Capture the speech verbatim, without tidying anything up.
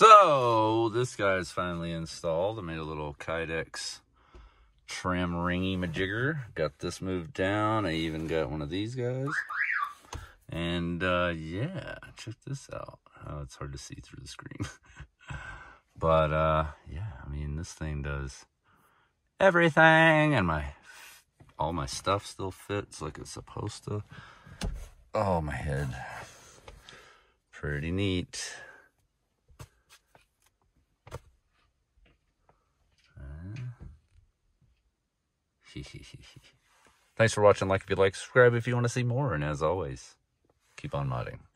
So, this guy's finally installed. I made a little Kydex trim ringy majigger. Got this moved down. I even got one of these guys. And, uh, yeah, check this out. Oh, it's hard to see through the screen. But, uh, yeah, I mean, this thing does everything. And my, all my stuff still fits like it's supposed to. Oh, my head. Pretty neat. Thanks for watching. Like if you like, subscribe if you want to see more. And as always, keep on modding.